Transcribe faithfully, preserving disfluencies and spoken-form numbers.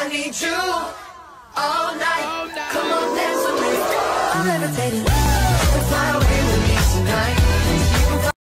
need you all night. Come on, dance with me. I'm levitating. Fly away.